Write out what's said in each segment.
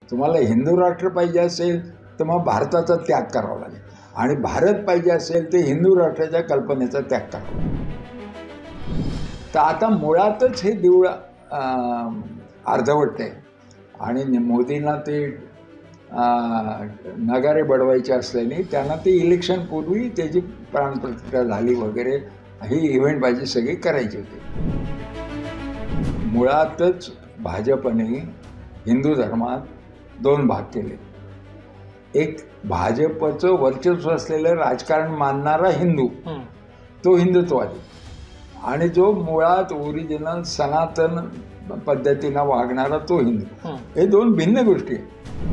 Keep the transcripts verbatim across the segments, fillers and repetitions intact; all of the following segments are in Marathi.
तुम्हाला हिंदू राष्ट्र पाहिजे असेल तर मग भारताचा त्याग करावा लागेल, आणि भारत पाहिजे असेल तर हिंदू राष्ट्राच्या कल्पनेचा त्याग करावा लागेल. तर आता मुळातच हे देऊळ अर्धवट आहे, आणि मोदींना ते नगारे बडवायचे असल्याने त्यांना ते इलेक्शनपूर्वी त्याची प्राणप्रतिष्ठा झाली वगैरे ही इव्हेंटबाजी सगळी करायची होती. मुळातच भाजपने हिंदू धर्मात दोन भाग केले. एक भाजपचं वर्चस्व असलेलं राजकारण मानणारा हिंदू, तो हिंदुत्ववादी, आणि जो मुळात ओरिजिनल सनातन पद्धतीनं वागणारा तो हिंदू. हे दोन भिन्न गोष्टी आहेत.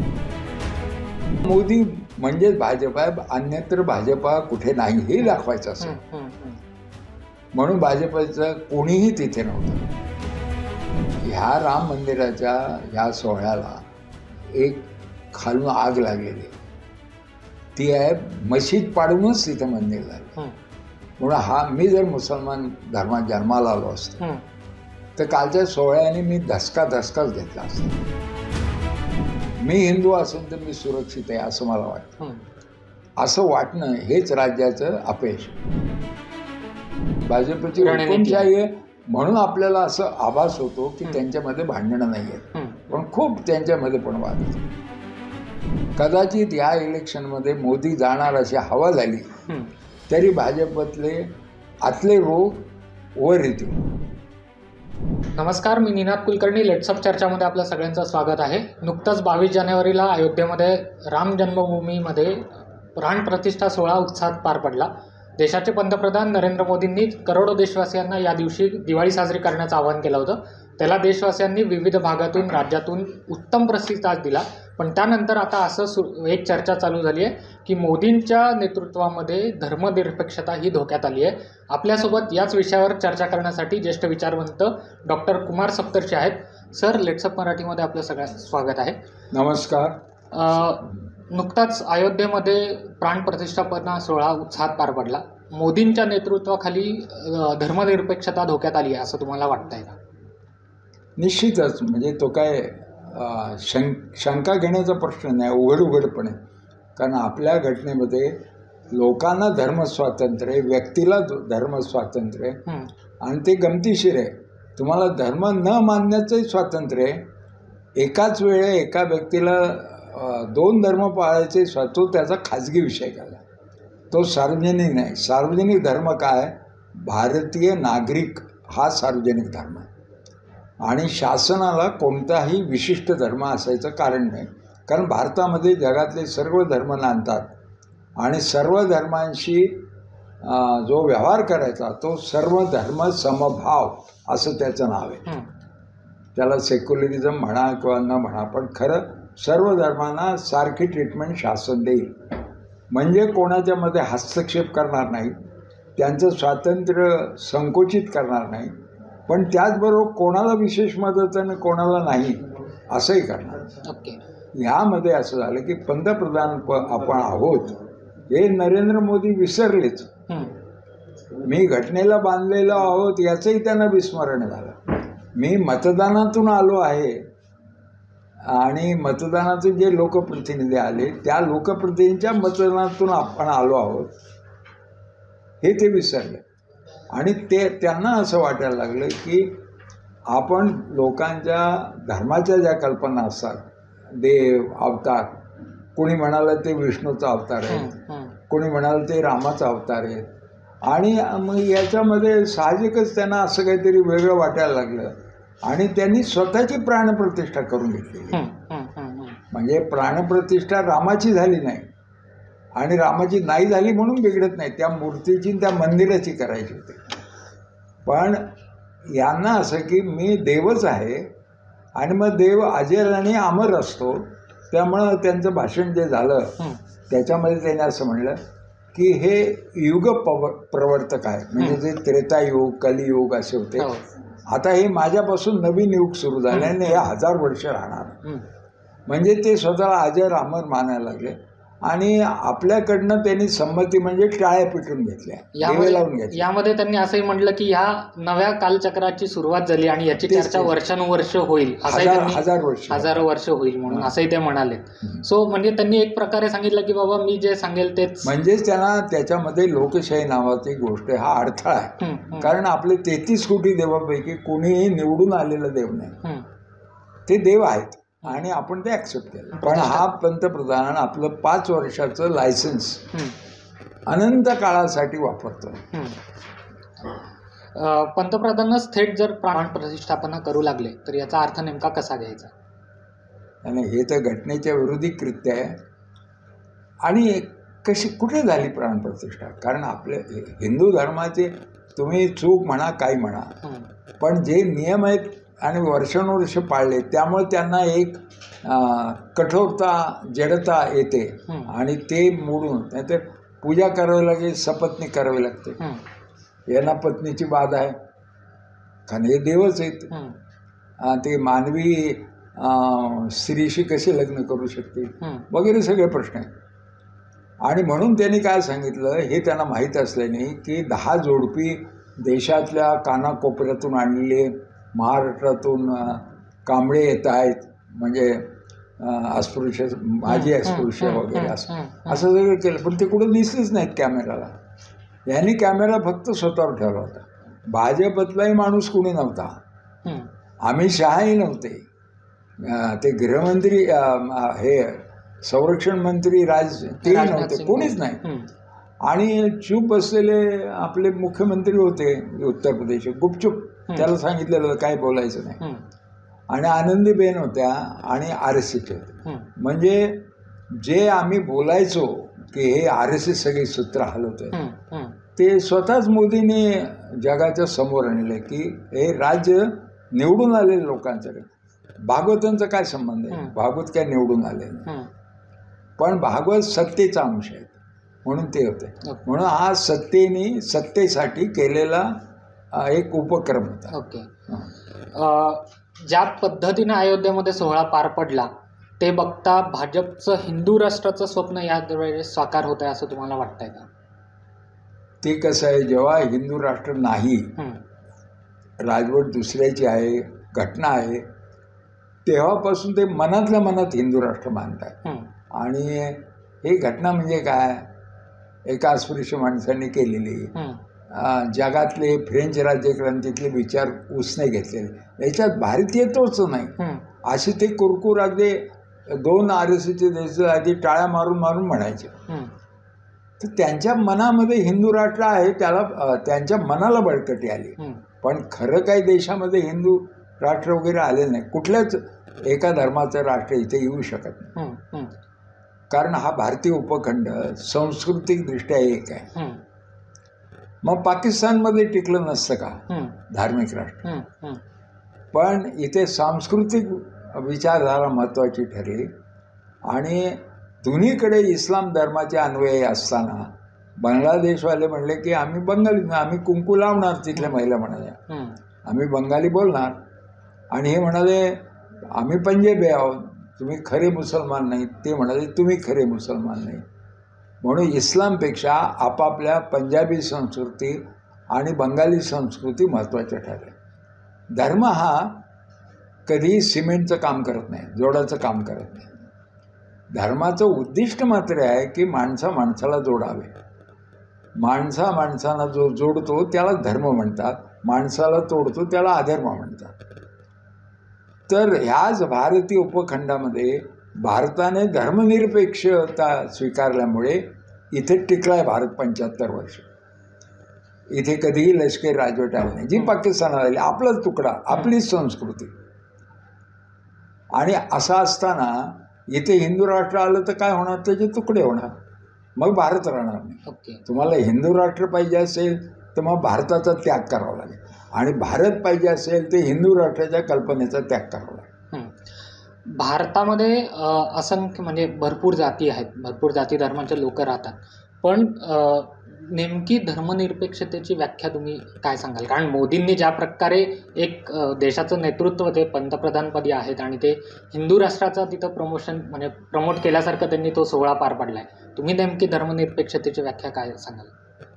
मोदी म्हणजेच भाजप आहे, अन्यत्र भाजपा कुठे नाही हे दाखवायचं असं, म्हणून भाजपचं कोणीही तिथे नव्हतं. ह्या राम मंदिराच्या ह्या सोहळ्याला एक खालून आग लागलेली, ती आहे मशीद पाडूनच तिथं मंदिर झालं. म्हणून हा मी जर मुसलमान धर्मात जन्माला आलो असतो तर कालच्या सोहळ्याने मी धसका धसकाच घेतला असता. मी हिंदू असून तर मी सुरक्षित आहे असं मला वाटतं. असं वाटणं हेच राज्याचं अपयश. भाजपची हुकुमशाही आहे म्हणून आपल्याला असं आभास होतो की त्यांच्यामध्ये भांडणं नाही आहेत, पण खूप त्यांच्यामध्ये पण वाद होते. कदाचित या इलेक्शनमध्ये मोदी जाणार अशी हवा झाली तरी भाजपतले आतले रोग वर येतील. नमस्कार, मी निनाद कुलकर्णी. लेट्सअप चर्चामध्ये आपल्या सगळ्यांचं स्वागत आहे. नुकतंच बावीस जानेवारीला अयोध्येमध्ये राम जन्मभूमीमध्ये प्राणप्रतिष्ठा सोहळा उत्साहात पार पडला. देशाचे पंतप्रधान नरेंद्र मोदींनी करोडो देशवासियांना या दिवशी दिवाळी साजरी करण्याचं आवाहन केलं होतं. त्याला देशवासियांनी विविध भागातून राज्यातून उत्तम प्रतिसाद दिला. पण त्यानंतर आता असं सु एक चर्चा चालू झाली आहे की मोदींच्या नेतृत्वामध्ये धर्मनिरपेक्षता ही धोक्यात आली आहे. आपल्यासोबत याच विषयावर चर्चा करण्यासाठी ज्येष्ठ विचारवंत डॉक्टर कुमार सप्तर्षी आहेत. सर, लेट्सअप मराठीमध्ये आपलं सगळ्यांचं स्वागत आहे. नमस्कार. नुकताच अयोध्येमध्ये प्राणप्रतिष्ठापना सोहळा उत्साहात पार पडला. मोदींच्या नेतृत्वाखाली धर्मनिरपेक्षता धोक्यात आली आहे असं तुम्हाला वाटतंय का? निश्चितच. म्हणजे तो काय शंक शंका घेण्याचा प्रश्न नाही, उघड उघडपणे. कारण आपल्या घटनेमध्ये लोकांना धर्मस्वातंत्र्य आहे, व्यक्तीला धर्मस्वातंत्र्य आहे, आणि ते गमतीशीर आहे. तुम्हाला धर्म न मानण्याचंही स्वातंत्र्य आहे. एकाच वेळे एका व्यक्तीला दोन धर्म पाळायचे स्वातंत्र्य, त्याचा खाजगी विषय केला, तो सार्वजनिक नाही. सार्वजनिक धर्म काय? भारतीय नागरिक हा सार्वजनिक धर्म आहे, आणि शासनाला कोणताही विशिष्ट धर्म असायचं कारण नाही. कारण भारतामध्ये जगातले सर्व धर्म नांदतात, आणि सर्व धर्मांशी जो व्यवहार करायचा तो सर्व धर्म समभाव असं त्याचं नाव आहे. त्याला सेक्युलरिझम म्हणा किंवा न म्हणा, पण खरं सर्व धर्मांना सारखी ट्रीटमेंट शासन देईल. म्हणजे कोणाच्यामध्ये हस्तक्षेप करणार नाही, त्यांचं स्वातंत्र्य संकुचित करणार नाही, पण त्याचबरोबर कोणाला विशेष मदत आणि कोणाला नाही असंही करणार. ओके. ह्यामध्ये असं झालं की पंतप्रधान प आपण आहोत हे नरेंद्र मोदी विसरलेच. मी घटनेला बांधलेलो आहोत याचंही त्यांना विस्मरण झालं. मी मतदानातून आलो आहे, आणि मतदानातून जे लोकप्रतिनिधी आले त्या लोकप्रतिनिधींच्या मतदानातून आपण आलो आहोत हे ते विसरले. आणि ते त्यांना असं वाटायला लागलं की आपण लोकांच्या धर्माच्या ज्या कल्पना असतात, देव अवतार, कोणी म्हणालं ते विष्णूचा अवतार आहे, कोणी म्हणालं ते रामाचा अवतार आहे, आणि मग याच्यामध्ये साहजिकच त्यांना असं काहीतरी वेगळं वाटायला लागलं, आणि त्यांनी स्वतःची प्राणप्रतिष्ठा करून घेतली. म्हणजे प्राणप्रतिष्ठा रामाची झाली नाही, आणि रामाची नाही झाली म्हणून बिघडत नाही, त्या मूर्तीची त्या मंदिराची करायची होती. पण यांना असं की मी देवच आहे, आणि मग देव अजर आणि अमर असतो. त्यामुळं त्यांचं भाषण जे झालं त्याच्यामध्ये त्यांनी असं म्हणलं की हे युग पव प्रवर्तक आहे. म्हणजे जे त्रेतायुग कलियुग असे होते, आता हे माझ्यापासून नवीन युग सुरू झालं आणि हे हजार वर्ष राहणार. म्हणजे ते स्वतःला अजर अमर मानायला लागले. आणि आपल्याकडनं त्यांनी संमती म्हणजे टाळ्या पिटून घेतल्या, दिवे लावून घेतल्या. यामध्ये त्यांनी असंही म्हटलं की ह्या नव्या कालचक्राची सुरुवात झाली आणि याची चर्चा वर्षानुवर्ष होईल, असंही त्यांनी हजार वर्ष हजारो वर्ष होईल म्हणून असंही ते म्हणाले. सो म्हणजे त्यांनी एक प्रकारे सांगितलं की बाबा मी जे सांगेल तेच, म्हणजेच त्यांना त्याच्यामध्ये लोकशाही नावाची गोष्ट हा अडथळा आहे. कारण आपले तेहतीस कोटी देवापैकी कोणीही निवडून आलेला देव नाही, ते देव आहेत आणि आपण ते ऍक्सेप्ट केलं. पण हा पंतप्रधान आपलं पाच वर्षाचं लायसन्स अनंत काळासाठी वापरतो. पंतप्रधानच थेट जर प्राण प्रतिष्ठापना करू लागले तर याचा अर्थ नेमका कसा घ्यायचा? आणि हे तर घटनेच्या विरोधी कृत्य आहे. आणि कशी कुठे झाली प्राणप्रतिष्ठा? कारण आपले हिंदू धर्माचे तुम्ही चूक म्हणा काही म्हणा, पण जे नियम आहेत आणि वर्षानुवर्ष पाळले त्यामुळे त्यांना एक कठोरता जडता येते आणि ते मोडून, नाहीतर पूजा करावी लागेल, सपत्नी करावी लागते. यांना पत्नीची बाधा आहे कारण हे देवच आहेत, ते मानवी स्त्रीशी कसे लग्न करू शकते वगैरे सगळे प्रश्न आहेत. आणि म्हणून त्यांनी काय सांगितलं हे त्यांना माहीत असल्याने की दहा जोडपी देशातल्या कानाकोपऱ्यातून आणलेले, महाराष्ट्रातून कांबळे येत आहेत, म्हणजे अस्पृश्य, माझी अस्पृश्य वगैरे असं असं सगळं केलं. पण ते कुठं दिसलेच नाहीत कॅमेराला. यांनी कॅमेरा फक्त स्वतःवर ठेवला होता. भाजपतलाही माणूस कुणी नव्हता, अमित शहाही नव्हते, ते गृहमंत्री हे संरक्षण मंत्री राज ते नव्हते, कोणीच नाही. आणि चूप बसलेले आपले मुख्यमंत्री होते उत्तर प्रदेश, गुपचूप त्याला सांगितलेलं काय बोलायचं नाही. आणि आनंदीबेन होत्या आणि आर एस एसचे होते. म्हणजे जे आम्ही बोलायचो की हे आर एस एस सगळी सूत्र हलवतंय, ते स्वतःच मोदींनी जगाच्या समोर आणले की हे राज्य निवडून आलेल्या लोकांचं. भागवतांचा काय संबंध आहे? भागवत काय निवडून आले नाही, पण भागवत सत्तेचा अंश आहे म्हणून ते होते. म्हणून हा सत्तेने सत्तेसाठी केलेला एक उपक्रम होता. ओके. ज्या पद्धतीने अयोध्येमध्ये सोहळा पार पडला ते बघता भाजपचं हिंदू राष्ट्राचं स्वप्न यावेळेस साकार होत आहे असं तुम्हाला वाटतंय का? ते कसं आहे, जेव्हा हिंदू राष्ट्र नाही, राजवट दुसऱ्याची आहे, घटना आहे, तेव्हापासून ते मनातल्या मनात हिंदू राष्ट्र मानतात. आणि ही घटना म्हणजे काय, एका अस्पृश्य माणसांनी केलेली, जगातले फ्रेंच राज्यक्रांतीतले विचार उसने घेतलेले, याच्यात भारतीयत्वच नाही असे ते कुरकुर अगदी दोन आर एस एसचे देश आधी टाळ्या मारून मारून म्हणायचे. तर त्यांच्या मनामध्ये हिंदू राष्ट्र आहे, त्याला त्यांच्या मनाला बळकटी आली. पण खरं काही देशामध्ये हिंदू राष्ट्र वगैरे आले नाही, कुठल्याच एका धर्माचं राष्ट्र इथे येऊ शकत नाही. कारण हा भारतीय उपखंड सांस्कृतिकदृष्ट्या एक आहे. मग पाकिस्तानमध्ये टिकलं नसतं का धार्मिक राष्ट्र? पण इथे सांस्कृतिक विचारधारा महत्त्वाची ठरली. आणि दोन्हीकडे इस्लाम धर्माचे अन्वयी असताना बांगलादेशवाले म्हणले की आम्ही बंगाली, आम्ही कुंकू लावणार. तिथल्या महिला म्हणाल्या आम्ही बंगाली बोलणार. आणि हे म्हणाले आम्ही पंजाबी आहोत, तुम्ही खरे मुसलमान नाही. ते म्हणाले तुम्ही खरे मुसलमान नाही. म्हणून इस्लामपेक्षा आपापल्या पंजाबी संस्कृती आणि बंगाली संस्कृती महत्त्वाच्या ठरल्या. धर्म हा कधीही सिमेंटचं काम करत नाही, जोडाचं काम करत नाही. धर्माचं उद्दिष्ट मात्र आहे की माणसा माणसाला जोडावे. माणसा माणसाला जो जोडतो त्याला धर्म म्हणतात, माणसाला तोडतो त्याला अधर्म म्हणतात. तर ह्याच भारतीय उपखंडामध्ये भारताने धर्मनिरपेक्षता स्वीकारल्यामुळे इथे टिकलाय भारत पंच्याहत्तर वर्ष. इथे कधीही लष्करी राजवट आली नाही, जी पाकिस्तानात आली. आपलाच तुकडा, आपलीच संस्कृती. आणि असं असताना इथे हिंदू राष्ट्र आलं तर काय होणार, त्याचे तुकडे होणार, मग भारत राहणार नाही. तुम्हाला हिंदू राष्ट्र पाहिजे असेल तर मग भारताचा त्याग करावा लागेल, आणि भारत पाहिजे असेल तर हिंदू राष्ट्राच्या कल्पनेचा त्याग करावा लागेल. भारतामध्ये असंख्य म्हणजे भरपूर जाती आहेत, भरपूर जाती धर्माचे लोक राहतात. पण नेमकी धर्मनिरपेक्षतेची व्याख्या तुम्ही काय सांगाल? कारण मोदींनी ज्या प्रकारे एक अ, देशाचं नेतृत्व ते पंतप्रधानपदी आहेत आणि ते हिंदू राष्ट्राचा तिथं प्रमोशन म्हणजे प्रमोट केल्यासारखं त्यांनी तो सोहळा पार पाडला आहे. तुम्ही नेमकी धर्मनिरपेक्षतेची व्याख्या काय सांगाल?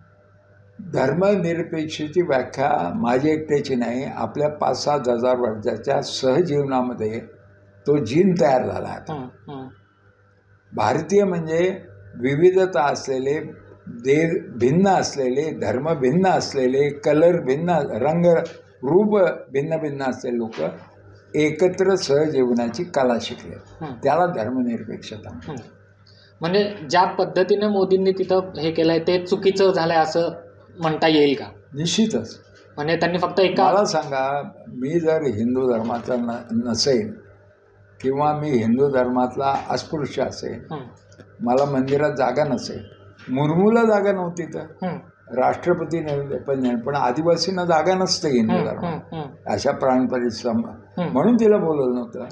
धर्मनिरपेक्षतेची व्याख्या माझी एकट्याची नाही, आपल्या पाच सात हजार वर्षाच्या सहजीवनामध्ये तो जीन तयार झाला आहे. हं, हं, भारतीय म्हणजे विविधता असलेले, देव भिन्न असलेले, धर्म भिन्न असलेले, कलर भिन्न, रंग रूप भिन्न भिन्न असलेले लोक एकत्र सहजीवनाची कला शिकले. हं. त्याला धर्मनिरपेक्षता म्हणतात. हं. म्हणजे ज्या पद्धतीने मोदींनी तिथं हे केलंय ते चुकीचं झालंय असं म्हणता येईल का? निश्चितच. म्हणजे त्यांनी फक्त एका मला सांगा, मी जर हिंदू धर्माचा न नसेन किंवा मी हिंदू धर्मातला अस्पृश्य असेल, हं, मला मंदिरात जागा नसेल, मुर्मूला जागा नव्हती तर हं, राष्ट्रपती नव्हते पण नाही, पण आदिवासींना जागा नसते हिंदू हं, धर्मात हं, हं, अशा प्राणपरिश्रम, हं. म्हणून तिला बोलवलं नव्हतं.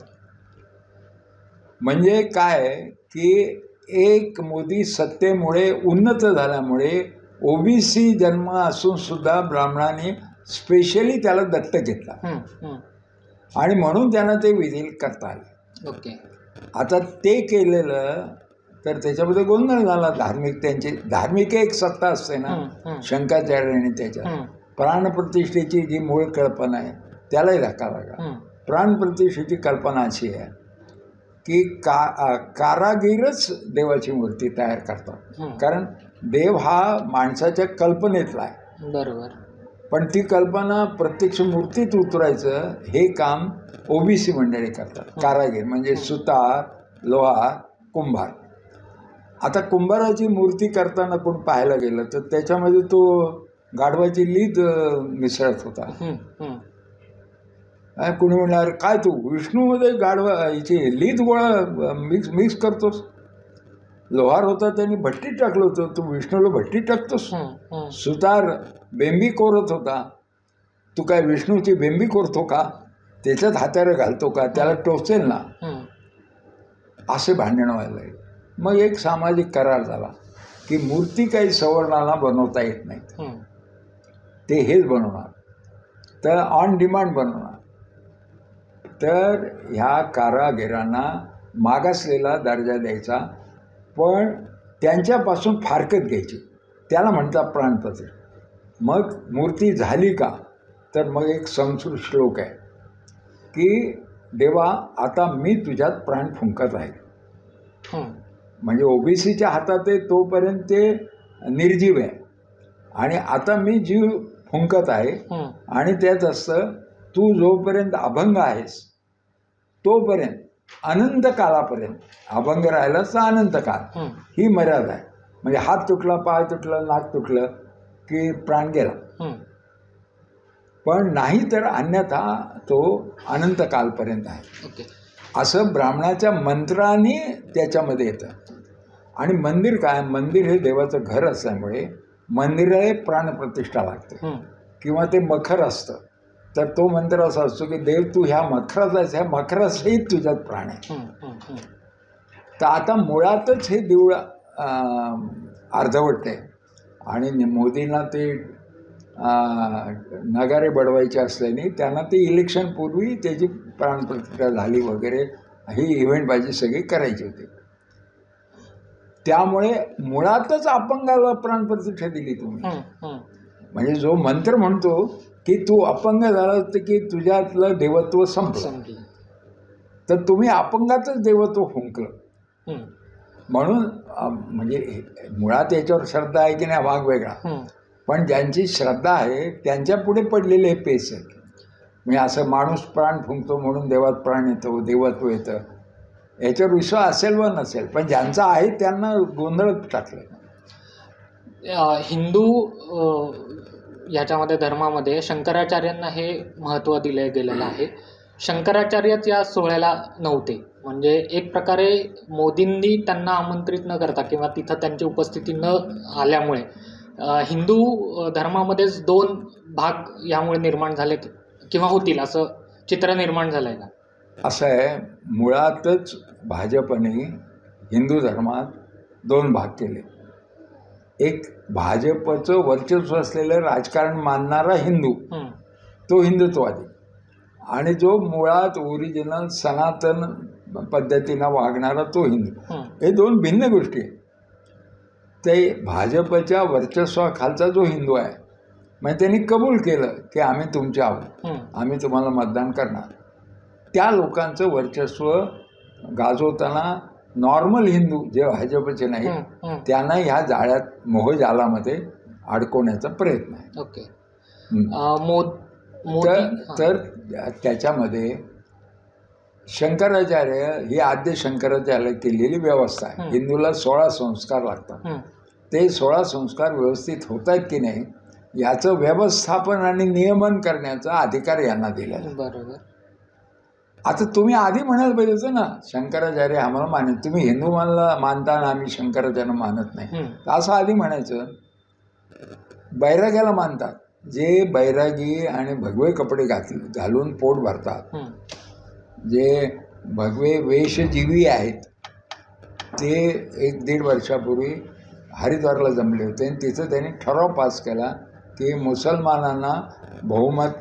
म्हणजे काय की एक मोदी सत्तेमुळे उन्नत झाल्यामुळे ओबीसी जन्म असून सुद्धा ब्राह्मणांनी स्पेशली त्याला दत्तक घेतला हं, हं. आणि म्हणून त्यांना ते विधील करता आले. ओके. आता ते केलेलं तर त्याच्यामध्ये गोंधळ झाला. धार्मिक त्यांची धार्मिक एक सत्ता असते ना, हं, हं, शंकराचार्यांनी त्याच्यात हं, प्राणप्रतिष्ठेची जी मूळ कल्पना आहे त्यालाही धक्का लागला. हं, प्राणप्रतिष्ठेची कल्पना अशी आहे की का अ, कारागीरच देवाची मूर्ती तयार करतात. हं. कारण देव हा माणसाच्या कल्पनेतला आहे, बरोबर. पण ती कल्पना प्रत्यक्ष मूर्तीत उतरायचं हे काम ओबीसी मंडळी करतात. कारागीर म्हणजे सुतार, लोहार, कुंभार. आता कुंभाराची मूर्ती करताना कोण पाहायला गेलं तर त्याच्यामध्ये तो गाढवाची लीद अ, मिसळत होता. हं, हं, आणि कुणी म्हणणार काय तू विष्णूमध्ये गाढवा याची लीद गोळा मिक्स मिक्स करतोस. लोहार होता त्यांनी भट्टीत टाकलं होतं, तू विष्णूला भट्टीत टाकतोस. हं, हं. सुतार बेंबी कोरत होता, तू काय विष्णूची बेंबी कोरतो का, त्याच्यात हात्यारं घालतो का, त्याला टोचेल ना. हं, असे भांडणं व्हायला लागले. मग एक सामाजिक करार झाला की मूर्ती काही सवर्णाला बनवता येत नाही, हं, ते हेच बनवणार, तर ऑन डिमांड बनवणार. तर ह्या कारागिरांना मागासलेला दर्जा द्यायचा, पण त्यांच्यापासून फारकत घ्यायची, त्याला म्हणतात प्राणप्रतिष्ठा. मग मूर्ती झाली का तर मग एक संस्कृत श्लोक आहे की देवा आता मी तुझ्यात प्राण फुंकत आहे. हं, म्हणजे ओबीसीच्या हातात आहे तोपर्यंत ते निर्जीव आहे आणि आता मी जीव फुंकत आहे. हं. आणि त्यात असतं तू जोपर्यंत अभंग आहेस तोपर्यंत अनंत काळापर्यंत अभंग राहिलास तर अनंत काळ हं. ही मर्यादा आहे. म्हणजे हात तुटला, पाय तुटलं, नाक तुटलं की प्राण गेला, हं. पण नाही तर अन्यथा तो अनंत कालपर्यंत आहे. ओके. असं ब्राह्मणाच्या मंत्राने त्याच्यामध्ये येतं. आणि मंदिर काय, मंदिर हे देवाचं घर असल्यामुळे मंदिराला प्राणप्रतिष्ठा लागते हं, किंवा ते मखर असतं. तर तो मंत्र असा असतो की देव तू ह्या मखरात आहेस, ह्या मखरासहित तुझ्यात प्राण आहे. हं, हं, हं. तर आता मुळातच हे देऊळ अं, अर्धवट आहे आणि नि- मोदींना ते अं, नगारे बडवायचे असल्याने त्यांना ते इलेक्शनपूर्वी त्याची प्राणप्रतिष्ठा झाली वगैरे ही इव्हेंटबाजी सगळी करायची होती. त्यामुळे मुळातच अपंगाला प्राणप्रतिष्ठा दिली तुम्ही. हं, हं. म्हणजे जो मंत्र म्हणतो की तू अपंग झाला तर की तुझ्यातलं देवत्व संपलं, समजलं. तर तुम्ही अपंगातच देवत्व फुंकलं. हं, म्हणून अं, म्हणजे हे- मुळात याच्यावर श्रद्धा आहे की नाही भाग वेगळा, हं. पण ज्यांची श्रद्धा आहे त्यांच्या पुढे पडलेले हे पेस आहेत. म्हणजे असं माणूस प्राण फुंकतो म्हणून देवात प्राण येतो, देवत्व येतं, याच्यावर विश्वास असेल व नसेल, पण ज्यांचा आहे त्यांना गोंधळात टाकलं. अ, हिंदू अ, ह्याच्यामध्ये धर्मामध्ये शंकराचार्यांना हे महत्त्व दिले गेलेलं आहे. शंकराचार्यच या सोहळ्याला नव्हते. म्हणजे एक प्रकारे मोदींनी त्यांना आमंत्रित न करता किंवा तिथं त्यांची उपस्थिती न आल्यामुळे अ, हिंदू अ, धर्मामध्येच दोन भाग यामुळे निर्माण झालेत किंवा होतील असं चित्र निर्माण झालं आहे का? असं आहे, मुळातच भाजपने हिंदू धर्मात दोन भाग केले. एक भाजपचं वर्चस्व असलेलं राजकारण मानणारा हिंदू तो हिंदुत्ववादी, आणि जो मुळात ओरिजिनल सनातन पद्धतीनं वागणारा तो हिंदू, हे दोन भिन्न गोष्टी आहेत. ते भाजपच्या वर्चस्वाखालचा जो हिंदू आहे, म्हणजे त्यांनी कबूल केलं की आम्ही तुमचे आहोत, आम्ही तुम्हाला मतदान करणार, त्या लोकांचं वर्चस्व गाजवताना नॉर्मल हिंदू जे भाजपचे नाही त्यांना ह्या जाळ्यात मोहजालामध्ये अडकवण्याचा प्रयत्न आहे. ओके. तर तर त्याच्यामध्ये शंकराचार्य ही आद्य शंकराचार्य केलेली व्यवस्था आहे. हिंदूला सोळा संस्कार लागतात, ते सोळा संस्कार व्यवस्थित होत आहेत की नाही याचं व्यवस्थापन आणि नियमन करण्याचा अधिकार यांना दिला. बरोबर. आता तुम्ही आधी म्हणायला पाहिजे होतं ना, शंकराचार्य आम्हाला मानत, तुम्ही हिंदू मानला मानता ना आम्ही शंकराचार्य मानत नाही, असं आधी म्हणायचं. बैराग्याला मानतात, जे बैरागी आणि भगवे कपडे घातले घालून पोट भरतात, जे भगवे वेशजीवी आहेत, ते एक दीड वर्षापूर्वी हरिद्वारला जमले होते आणि तिथं त्यांनी ठराव पास केला की मुसलमानांना बहुमत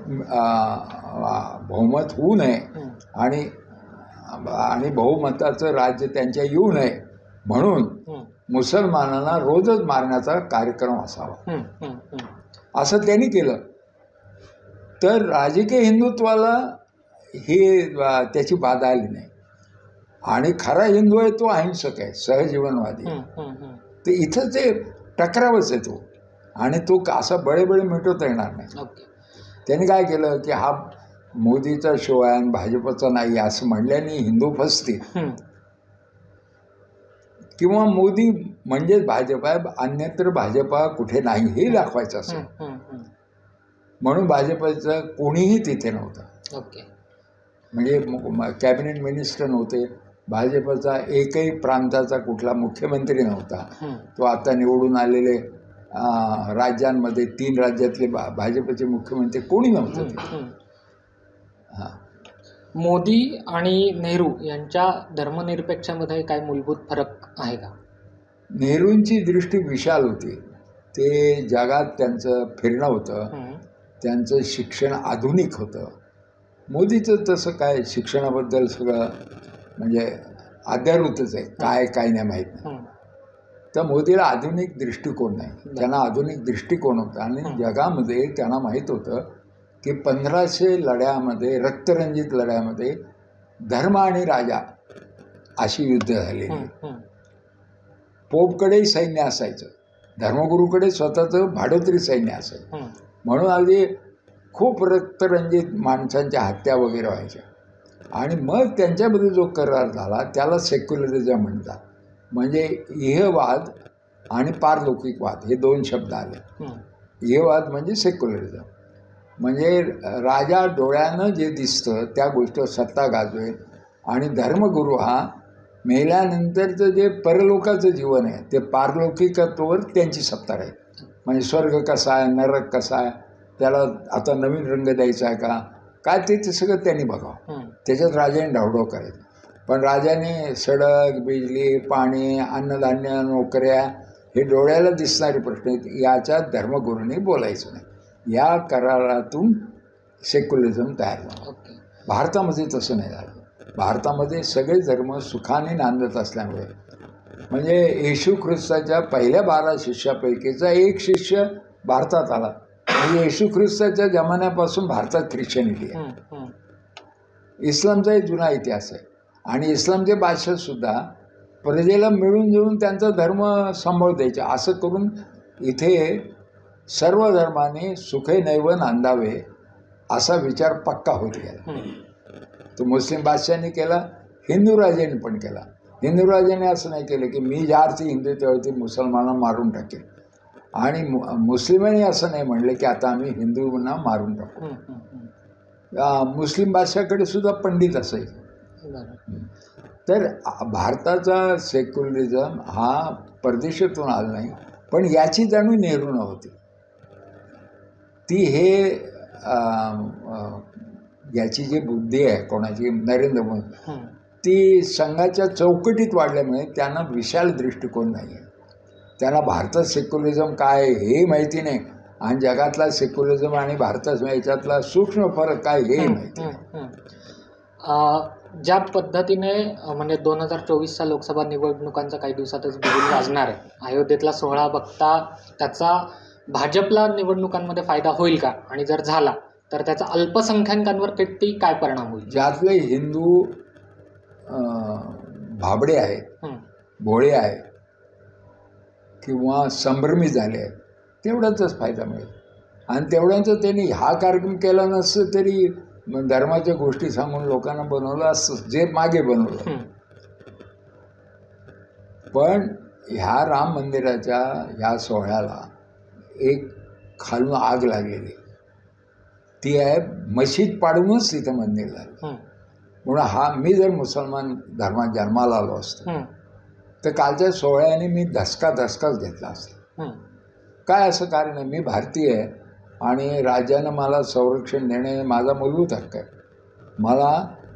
बहुमत होऊ नये आणि आणि बहुमताचं राज्य त्यांच्या येऊ नये म्हणून मुसलमानांना रोजच मारण्याचा कार्यक्रम असावा, असं त्यांनी केलं. तर राजकीय हिंदुत्वाला हे त्याची बाधा आली नाही, आणि खरा हिंदू आहे तो अहिंसक आहे, सहजीवनवादी. तर इथं ते टकरावच आहे तो, आणि तो असा बळेबळे मिटवता येणार नाही. त्यांनी काय केलं की हा मोदीचा शो आहे आणि भाजपचा नाही असं म्हणल्याने हिंदू फसतील, किंवा मोदी म्हणजेच भाजप आहे, अन्यत्र भाजपा कुठे नाही हे दाखवायचं असेल म्हणून भाजपचं कोणीही तिथे नव्हतं. म्हणजे कॅबिनेट मिनिस्टर नव्हते, भाजपचा एकही प्रांताचा कुठला मुख्यमंत्री नव्हता. तो आता निवडून आलेले राज्यांमध्ये तीन राज्यातले भा भाजपचे मुख्यमंत्री कोणी नव्हतं. हां. मोदी आणि नेहरू यांच्या धर्मनिरपेक्षामध्ये काय मूलभूत फरक आहे का? नेहरूंची दृष्टी विशाल होती, ते जगात त्यांचं फिरणं होतं, त्यांचं शिक्षण आधुनिक होतं. मोदीचं तसं काय शिक्षणाबद्दल सगळं म्हणजे अद्यावृतच आहे, काय काय नाही माहीत नाही. तर मोदीला आधुनिक दृष्टिकोन नाही, त्यांना आधुनिक दृष्टिकोन होता, आणि जगामध्ये त्यांना माहीत होतं की पंधराशे लढ्यामध्ये, रक्तरंजित लढ्यामध्ये धर्म आणि राजा अशी युद्ध झालेली. पोपकडेही सैन्य असायचं, धर्मगुरूकडे स्वतःचं भाडोत्री सैन्य असायचं, म्हणून अगदी खूप रक्तरंजित माणसांच्या हत्या वगैरे व्हायच्या. आणि मग त्यांच्यामध्ये जो करार झाला त्याला सेक्युलरिझम म्हणतात. म्हणजे इहवाद आणि पारलौकिकवाद हे दोन शब्द आले. इहवाद म्हणजे सेक्युलरिझम, म्हणजे राजा डोळ्यानं जे दिसतं त्या गोष्टीवर सत्ता गाजवे, आणि धर्मगुरू हा मेल्यानंतरचं जे परलोकाचं जीवन आहे ते पारलौकिकत्वावर त्यांची सत्ता राहील. म्हणजे स्वर्ग कसा आहे, नरक कसा आहे, त्याला आता नवीन रंग द्यायचा आहे का काय, ते ते सगळं त्यांनी बघावं. त्याच्यात राजाने डावडाव करायचं. पण राजाने सडक, बिजली, पाणी, अन्नधान्य, नोकऱ्या हे डोळ्याला दिसणारे प्रश्न आहेत, याच्यात धर्मगुरूंनी बोलायचं नाही. या करारातून सेक्युलरिझम तयार झालं. भारतामध्ये तसं नाही झालं. भारतामध्ये सगळे धर्म सुखाने नांदत असल्यामुळे, म्हणजे येशू ख्रिस्ताच्या पहिल्या बारा शिष्यापैकीचा एक शिष्य भारतात आला, म्हणजे येशू ख्रिस्ताच्या जमान्यापासून भारतात ख्रिश्चनिटी आहे. इस्लामचा एक जुना इतिहास आहे, आणि इस्लामचे बादशाहसुद्धा प्रजेला मिळून जुळून त्यांचा धर्म सांभाळ द्यायचे. असं करून इथे सर्व धर्माने सुखे नैव नांदावे असा विचार पक्का होत गेला. तो मुस्लिम बादशाहांनी केला, हिंदू राजांनी पण केला. हिंदू राजाने असं नाही केलं की मी ज्या अर्थी हिंदू त्यावरती मुसलमानांना मारून टाकेल, आणि मु मुस्लिमांनी असं नाही म्हणलं की आता आम्ही हिंदूंना मारून टाकू. मुस्लिम बादशाहाकडे सुद्धा पंडित असायचे. तर भारताचा सेक्युलरिझम हा परदेशातून आला नाही, पण याची जाणीव नेहरूंना होती. ती हे याची जी बुद्धी आहे कोणाची, नरेंद्र मोदी, ती संघाच्या चौकटीत वाढल्यामुळे त्यांना विशाल दृष्टिकोन नाही आहे. त्यांना भारतात सेक्युलरिझम काय आहे हे माहिती नाही आणि जगातला सेक्युलरिझम आणि भारतात याच्यातला सूक्ष्म फरक काय हे माहिती नाही. ज्या पद्धतीने म्हणजे दोन हजार चोवीसच्या लोकसभा निवडणुकांचा काही दिवसातच बिगुल वाजणार आहे, अयोध्येतला सोहळा बघता त्याचा भाजपला निवडणुकांमध्ये फायदा होईल का, आणि जर झाला तर त्याचा अल्पसंख्याकांवर किती काय परिणाम होईल? ज्यातले हिंदू भाबडे आहेत, भोळे आहेत किंवा संभ्रमी झाले आहेत तेवढाच फायदा मिळेल. आणि तेवढ्यांचं त्यांनी हा कार्यक्रम केला नसतं तरी धर्माच्या गोष्टी सांगून लोकांना बनवलं असतं जे मागे बनवलं. पण ह्या राम मंदिराच्या ह्या सोहळ्याला एक खालून आग लागलेली, ती आहे मशीद पाडूनच तिथं मंदिर झालं. म्हणून हा मी जर मुसलमान धर्मात जन्माला आलो असतो तर कालच्या सोहळ्याने मी धसका धसकाच घेतला असता. काय असं कारण आहे, मी भारतीय आहे आणि राज्यानं मला संरक्षण देणे माझा मूलभूत हक्क आहे. मला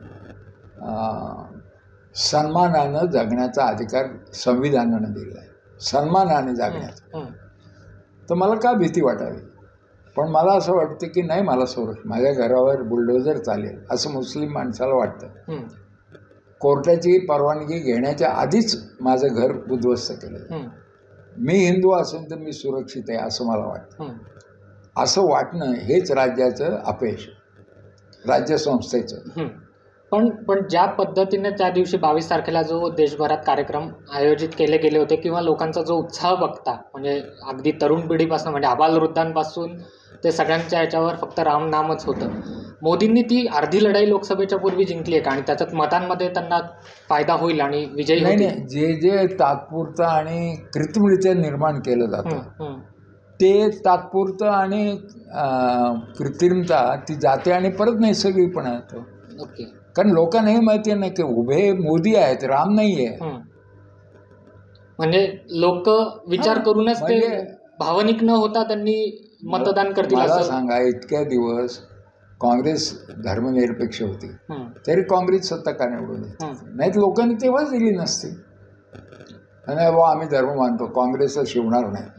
सन्मानानं जगण्याचा अधिकार संविधानानं दिला आहे, सन्मानाने जगण्याचा. तर मला का भीती वाटावी? पण मला असं वाटतं की नाही, मला संरक्षण, माझ्या घरावर बुलडोझर चालेल असं मुस्लिम माणसाला वाटतं. कोर्टाची परवानगी घेण्याच्या आधीच माझं घर उद्ध्वस्त केलं. मी हिंदू असेल तर मी सुरक्षित आहे असं मला वाटतं. असं वाटणं हेच राज्याचं अपयश, राज्यसंस्थेचं. पण पण ज्या पद्धतीने त्या दिवशी बावीस तारखेला जो देशभरात कार्यक्रम आयोजित केले गेले होते किंवा लोकांचा जो उत्साह बघता, म्हणजे अगदी तरुण पिढीपासून म्हणजे आबालवृद्धांपासून ते सगळ्यांच्या ह्याच्यावर फक्त राम नामच होतं. मोदींनी ती अर्धी लढाई लोकसभेच्या पूर्वी जिंकली आहे का, आणि त्याच्यात मतांमध्ये त्यांना फायदा होईल आणि विजयी नाही होतील? नाही, जे जे तात्पुरतं आणि कृत्रिमरित्या निर्माण केलं जातं ते तात्पुरतं आणि कृत्रिमता ती जाते आणि परत नैसर्गिकपणा येतो. ओके. कारण लोकांना हे माहिती नाही की उभे मोदी आहेत, राम नाही आहे. म्हणजे लोक विचार करूनच ते भावनिक न होता त्यांनी मतदान करतील. मला सांगा, इतक्या दिवस काँग्रेस धर्मनिरपेक्ष होती तरी काँग्रेस सत्ता का निवडून नाहीत? लोकांनी तेव्हाच दिली नसती. नाही बा आम्ही धर्म मानतो, काँग्रेसला शिवणार नाही.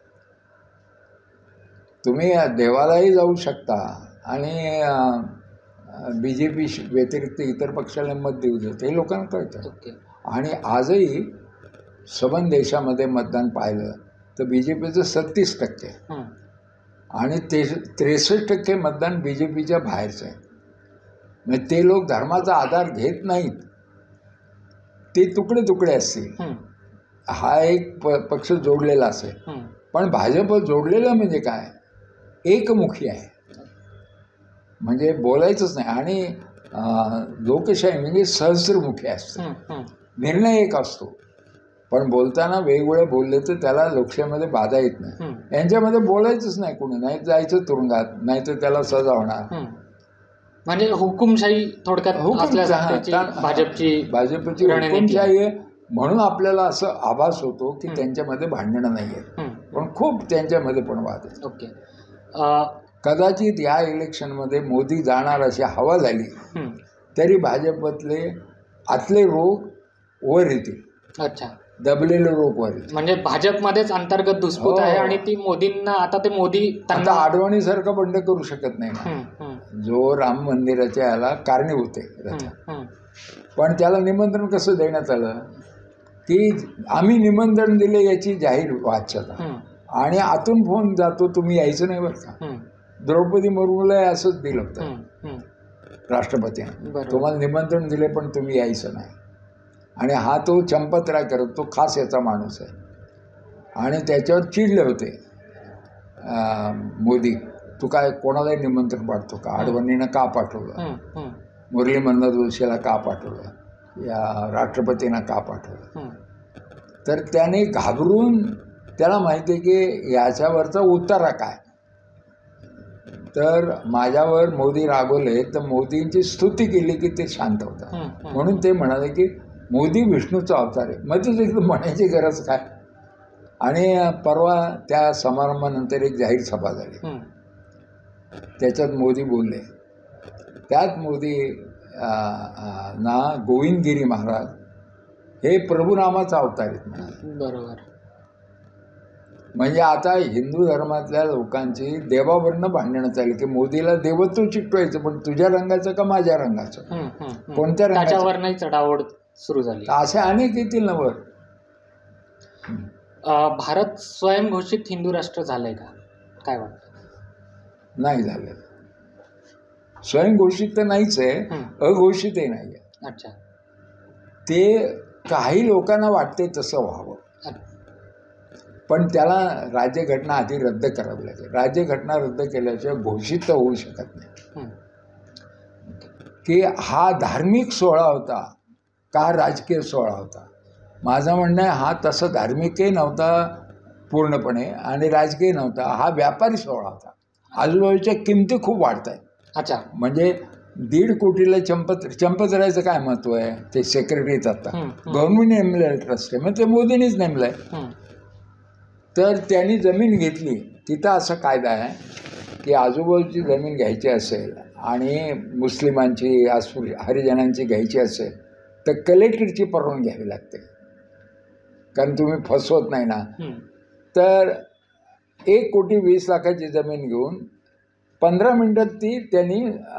तुम्ही देवालाही जाऊ शकता आणि बी जे पी व्यतिरिक्त इतर पक्षाला मत देऊ देतं, हे लोकांना कळतं. आणि आजही सबंध देशामध्ये मतदान पाहिलं तर बी जे पीचं सत्तीस टक्के आणि ते त्रेसष्ट टक्के मतदान बी जे पीच्या बाहेरचं आहे. म्हणजे ते लोक धर्माचा आधार घेत नाहीत, ते तुकडे तुकडे असतील. हा एक प पक्ष जोडलेला असेल, पण भाजप जोडलेलं म्हणजे काय, एकमुखी आहे, म्हणजे बोलायचंच नाही. आणि लोकशाही म्हणजे सहस्रमुखी असते, निर्णय एक असतो पण बोलताना वेगवेगळे बोलले तर त्याला लोकशाहीमध्ये बाधा येत नाही. यांच्यामध्ये बोलायचंच नाही कुणी, नाही जायचं तुरुंगात, नाही तर त्याला सजा होणार. म्हणजे हुकुमशाही थोडक्यात भाजपची भाजपची हुकुमशाही आहे. म्हणून आपल्याला असं आभास होतो की त्यांच्यामध्ये भांडणं नाही आहेत, पण खूप त्यांच्यामध्ये पण वाद आहेत. ओके. कदाचित या इलेक्शनमध्ये मोदी जाणार अशी हवा झाली तरी भाजपतले आतले रोग वर येतील. अच्छा. दबलेले रोग वर येतील. म्हणजे भाजपमध्येच अंतर्गत धुसफूट आहे आणि ती मोदींना आता ते मोदी आता आडवाणीसारखं बंड करू शकत नाही जो राम मंदिराच्या याला कारणीभूत आहे. पण त्याला निमंत्रण कसं देण्यात आलं की आम्ही निमंत्रण दिले याची जाहीर वाच्यता, आणि आतून फोन जातो तुम्ही यायचं नाही बरं का. द्रौपदी मुर्मूला असंच दिलं होतं राष्ट्रपतीने, तुम्हाला निमंत्रण दिले पण तुम्ही यायचं नाही. आणि हा तो चंपतराय करत, तो खास याचा माणूस आहे. आणि त्याच्यावर चिडले होते मोदी, तू काय कोणालाही निमंत्रण पाठतो का, आडवाणीनं का पाठवलं, मुरली मनोहर जोशीला का पाठवलं, या राष्ट्रपतींना का पाठवलं. तर त्याने घाबरून, त्याला माहिती आहे की याच्यावरचा उतारा काय, तर माझ्यावर मोदी रागवले तर मोदींची स्तुती केली की ते शांत होतात. म्हणून ते म्हणाले की मोदी विष्णूचा अवतार आहे. मग ते देखील म्हणायची गरज काय. आणि परवा त्या समारंभानंतर एक जाहीर सभा झाली, त्याच्यात मोदी बोलले. त्यात मोदी ना गोविंदगिरी महाराज हे प्रभुनामाचा अवतार आहेत म्हणाले. बरोबर. म्हणजे आता हिंदू धर्मातल्या लोकांची देवावरनं भांडणं चालली की मोदीला देवत्व चिकटवायचं, पण तुझ्या रंगाचं का माझ्या रंगाचं, हम्म, हम्म, हम्म. कोणत्या रंगाचं, त्याच्यावरही चढाओढ सुरू झाली. असे अनेक येतील ना वर. अं, भारत स्वयंघोषित हिंदू राष्ट्र झालंय का, काय वाटतं? नाही झालं. स्वयंघोषित तर नाहीच आहे, हम्म. अघोषितही नाही आहे. अच्छा. ते काही लोकांना वाटते तसं व्हावं, पण त्याला राज्यघटना आधी रद्द करावी लागेल. राज्यघटना रद्द केल्याशिवाय घोषित तर होऊ शकत नाही. की हा धार्मिक सोहळा होता का राजकीय सोहळा होता. माझं म्हणणं आहे हा तसा धार्मिकही नव्हता पूर्णपणे आणि राजकीय नव्हता, हा व्यापारी सोहळा होता. आजूबाजूच्या किमती खूप वाढत आहेत. अच्छा. म्हणजे दीड कोटीला चंपत चंपतरायचं काय महत्व आहे, ते सेक्रेटरीच आता गव्हर्नमेंट नेमलेलं ट्रस्ट आहे, मग ते मोदींनीच नेमलं आहे. तर त्यांनी जमीन घेतली, तिथं असा कायदा आहे की आजूबाजूची जमीन घ्यायची असेल आणि मुस्लिमांची अस्पृश्य हरिजनांची घ्यायची असेल तर कलेक्टरची परवानगी घ्यावी लागते, कारण तुम्ही फसवत नाही ना. तर एक कोटी वीस लाखाची जमीन घेऊन पंधरा मिनटात ती त्यांनी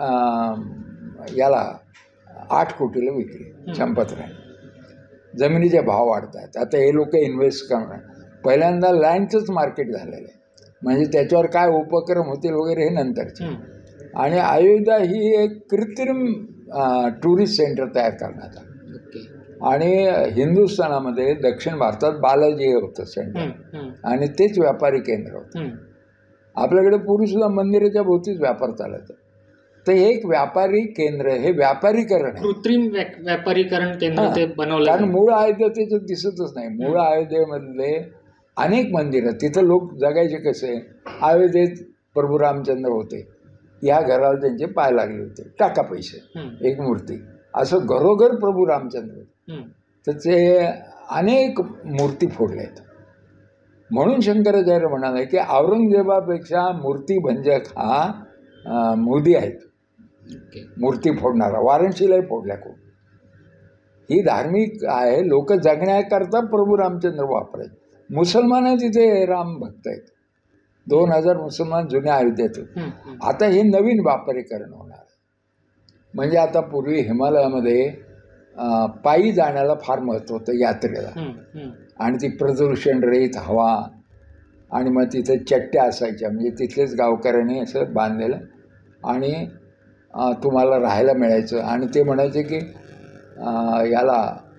याला आठ कोटीला विकली. चंपतराय. जमिनीचे भाव वाढत आहेत. आता हे लोक इन्व्हेस्ट करणार. पहिल्यांदा लँडचंच मार्केट झालेलं आहे, म्हणजे त्याच्यावर काय उपक्रम होतील वगैरे हे नंतरचे. आणि अयोध्या ही एक कृत्रिम टुरिस्ट सेंटर तयार करण्यात आलं. आणि हिंदुस्थानामध्ये दक्षिण भारतात बालाजी होतं सेंटर आणि तेच व्यापारी केंद्र होतं. आपल्याकडे पूर्वीसुद्धा मंदिराच्या भोवतीच व्यापार चालायचा. तर हे एक व्यापारी केंद्र, हे व्यापारीकरण आहे, कृत्रिम व्यापारीकरण केंद्र ते बनवलं. कारण मूळ अयोध्या त्याच्यात दिसतच नाही. मूळ अयोध्येमधले अनेक मंदिरं, तिथं लोक जगायचे कसे. अयोध्येत प्रभू रामचंद्र होते, या घराला त्यांचे पाय लागले होते, टाका पैसे, एक मूर्ती. असं घरोघर प्रभू रामचंद्र होते. त्याचे अनेक मूर्ती फोडल्या आहेत. म्हणून शंकराचार्य म्हणाले की औरंगजेबापेक्षा मूर्तीभंजक हा मोदी आहेत. मूर्ती फोडणारा वाराणसीलाही फोडल्या खूप. ही धार्मिक आहे, लोक जगण्याकरता प्रभू रामचंद्र वापरायचे. मुसलमान तिथे राम भक्त आहेत, दोन हजार मुसलमान जुन्या अयोध्येत. आता हे नवीन व्यापारीकरण होणार. म्हणजे आता पूर्वी हिमालयामध्ये पायी जाण्याला फार महत्त्व होतं यात्रेला, आणि ती प्रदूषण रहित हवा, आणि मग तिथे चट्ट्या असायच्या, म्हणजे तिथलेच गावकऱ्यांनी असं बांधलेलं, आणि तुम्हाला राहायला मिळायचं. आणि ते म्हणायचे की याला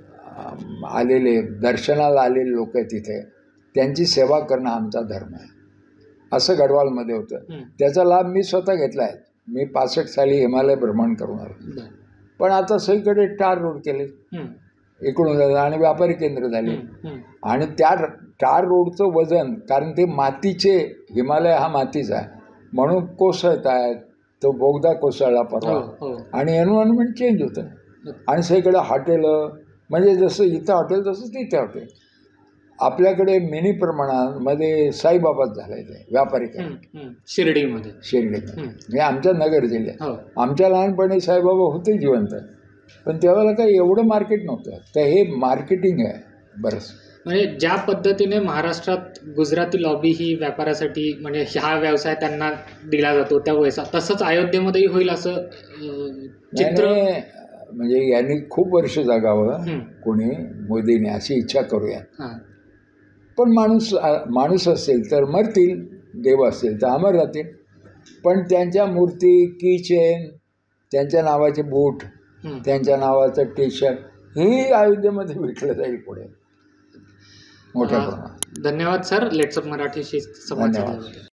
आलेले दर्शनाला आलेले लोक आहे तिथे, त्यांची सेवा करणं आमचा धर्म आहे, असं गढवालमध्ये होतं. त्याचा लाभ मी स्वतः घेतला आहे. मी पासष्ट साली हिमालय भ्रमण करून आलो. पण आता सगळीकडे टार रोड केले इकडून, आणि व्यापारी केंद्र झाले. आणि त्या टार रोडचं वजन, कारण ते मातीचे, हिमालय हा मातीचा आहे म्हणून कोसळत आहेत, तो बोगदा कोसळला परवा, आणि एन्व्हायरमेंट चेंज होतं. आणि सगळीकडे हॉटेलं, म्हणजे जसं इथं हॉटेल तसंच तिथे हॉटेल. आपल्याकडे मिनी प्रमाणामध्ये साईबाबाच झालायचं आहे व्यापारी केंद्र शिर्डीमध्ये. शिर्डीमध्ये हे आमच्या नगर जिल्ह्यात. आमच्या लहानपणी साईबाबा होते जिवंत, पण तेव्हा काही एवढं मार्केट नव्हतं. तर हे मार्केटिंग आहे बरंच. म्हणजे ज्या पद्धतीने महाराष्ट्रात गुजराती लॉबी ही व्यापारासाठी, म्हणजे हा व्यवसाय त्यांना दिला जातो त्या वयसा, तसंच अयोध्येमध्येही होईल असं चित्र. म्हणजे यांनी खूप वर्ष जगावं कोणी, मोदीने, अशी इच्छा करूया. पण माणूस माणूस असेल तर मरतील, देव असेल तर अमर राहतील. पण त्यांच्या मूर्ती, की चेन, त्यांच्या नावाचे बूट, त्यांच्या नावाचं टी शर्ट हे अयोध्येमध्ये विकलं जाईल पुढे मोठ्या प्रमाणात. धन्यवाद सर, लेट्सअप मराठीशी संवाद साधल्याबद्दल.